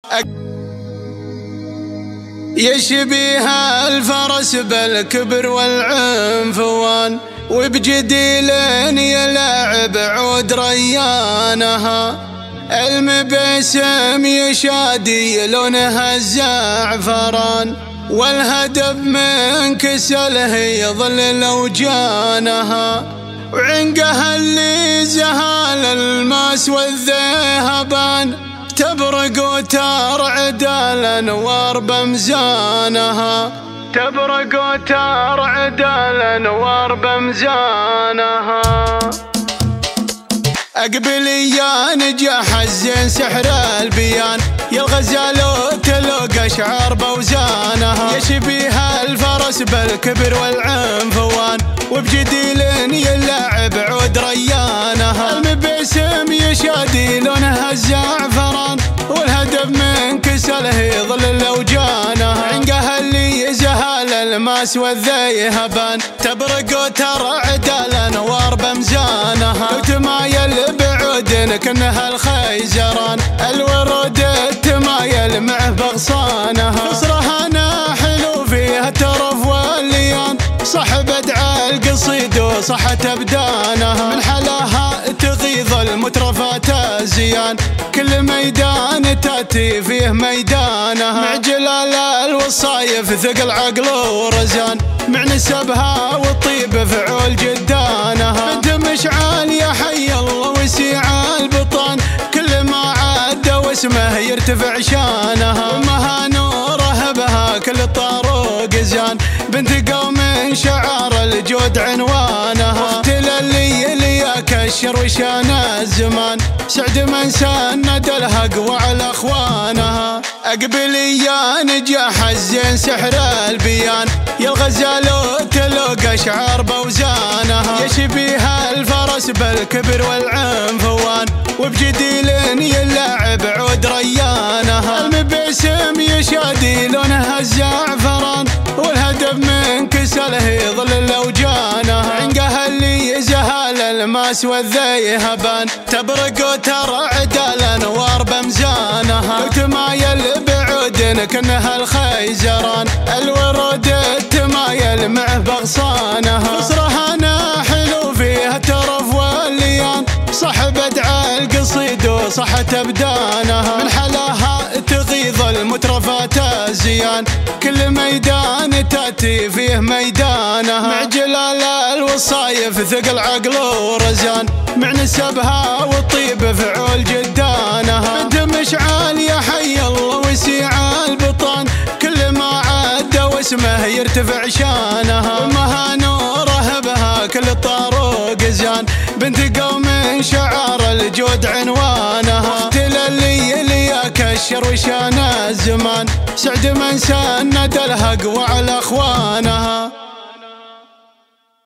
يشبيها الفرس بالكبر والعنفوان، وبجديل يلعب عود ريانها. المبسم يشادي لونها الزعفران، والهدف من كسله يظل لو جانها. وعنقها اللي زهال الماس والذهبان، تبرق وترعد الانوار بمزانها. تبرق وترعد الانوار بمزانها. اقبل يا نجاح الزين سحر البيان، يا الغزال تلوق شعار بوزانها. يشبيها الفرس بالكبر والعنفوان، وبجديل يلعب عود ريانها. المبسم يشادي لونها الزعفران، والهدف من كسله يظل لو جانها. عنقها اللي زهال الماس والذهبان، تبرق وترعد الانوار بمزانها. وتمايل بعود كأنها الخيزران، الورود تمايل معه بغصانها. قصرها ناحل وفيها الترف والليان، صح بدع القصيد وصحت ابدانها. من حلاها تغيظ المترفات الزيان، كل ميدان تاتي فيه ميدانها. مع جلال الوصايف ثقل عقل ورزان، مع نسبها والطيب فعول جدانها. بنت مشعال يا حي الله وسيع البطان، كل ما عاد واسمه يرتفع شانها. امها نوره بها كل طاروق زان، بنت قوم شعار الجود عنوانها. واختل اللي يكشر وشان الزمان، سعد من سند الهق وعلى اخوانها. اقبل يا نجاح الزين سحر البيان، يا الغزال تلوق شعار بوزانها. يشبيها الفرس بالكبر والعنفوان، وبجديل يلعب عود ريانها. المبسم يشادي لونها الزعفران، والهدف من كسله يظل لو جانها. عنقها اللي زهال الماس والذهبان، تبرق وترعد الانوار بمزانها. وتمايل بعود كأنها الخيزران، الورود تمايل معه بغصانها. قصرها ناحل وفيها الترف والليان، صح بدع القصيد وصحت ابدانها. من حلاها تغيظ المترفات الزيان، كل ميدان تاتي فيه ميدانها. مع جلال الوصايف ثقل عقل ورزان، مع نسبها والطيب فعول جدانها. بنت مشعال يا حي الله وسيع البطان، كل ما عاد واسمه يرتفع شانها. امها نوره بها كل طاروق زان، بنت قوم شعار الجود عنوانها. واختل اللي يكشر وشان الزمان، سعد من سند الهق وعلى اخوانها.